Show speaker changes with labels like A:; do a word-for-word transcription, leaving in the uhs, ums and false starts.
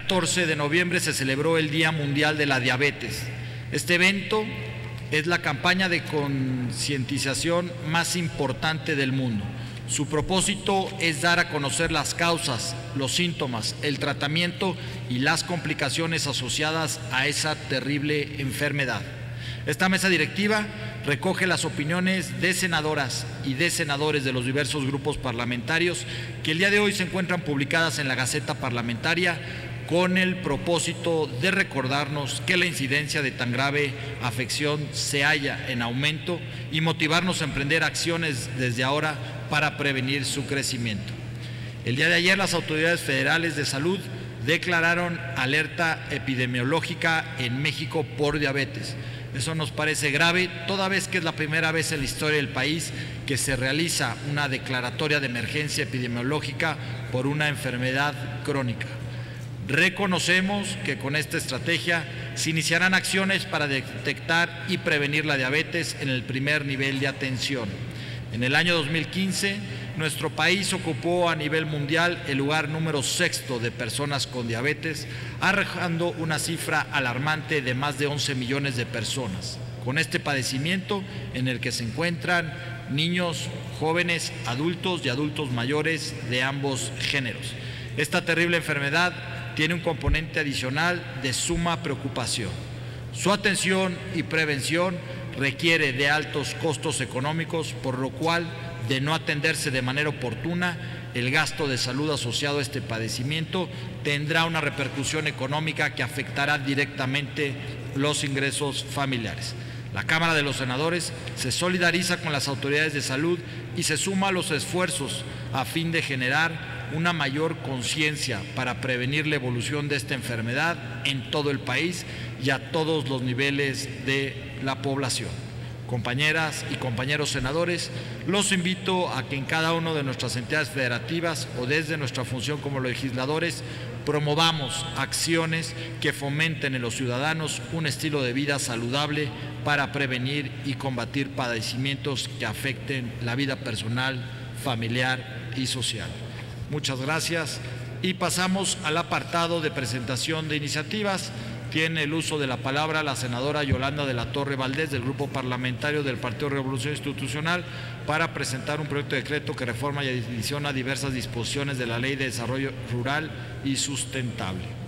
A: catorce de noviembre se celebró el Día Mundial de la Diabetes. Este evento es la campaña de concientización más importante del mundo. Su propósito es dar a conocer las causas, los síntomas, el tratamiento y las complicaciones asociadas a esa terrible enfermedad. Esta mesa directiva recoge las opiniones de senadoras y de senadores de los diversos grupos parlamentarios que el día de hoy se encuentran publicadas en la Gaceta Parlamentaria con el propósito de recordarnos que la incidencia de tan grave afección se halla en aumento y motivarnos a emprender acciones desde ahora para prevenir su crecimiento. El día de ayer las autoridades federales de salud declararon alerta epidemiológica en México por diabetes. Eso nos parece grave, toda vez que es la primera vez en la historia del país que se realiza una declaratoria de emergencia epidemiológica por una enfermedad crónica. Reconocemos que con esta estrategia se iniciarán acciones para detectar y prevenir la diabetes en el primer nivel de atención. En el año dos mil quince, nuestro país ocupó a nivel mundial el lugar número sexto de personas con diabetes, arrojando una cifra alarmante de más de once millones de personas con este padecimiento, en el que se encuentran niños, jóvenes, adultos y adultos mayores de ambos géneros. Esta terrible enfermedad tiene un componente adicional de suma preocupación. Su atención y prevención requiere de altos costos económicos, por lo cual, de no atenderse de manera oportuna, el gasto de salud asociado a este padecimiento tendrá una repercusión económica que afectará directamente los ingresos familiares. La Cámara de los Senadores se solidariza con las autoridades de salud y se suma a los esfuerzos a fin de generar una mayor conciencia para prevenir la evolución de esta enfermedad en todo el país y a todos los niveles de la población. Compañeras y compañeros senadores, los invito a que en cada una de nuestras entidades federativas o desde nuestra función como legisladores promovamos acciones que fomenten en los ciudadanos un estilo de vida saludable para prevenir y combatir padecimientos que afecten la vida personal, familiar y social. Muchas gracias y pasamos al apartado de presentación de iniciativas. Tiene el uso de la palabra la senadora Yolanda de la Torre Valdés, del Grupo Parlamentario del Partido Revolución Institucional, para presentar un proyecto de decreto que reforma y adiciona diversas disposiciones de la Ley de Desarrollo Rural y Sustentable.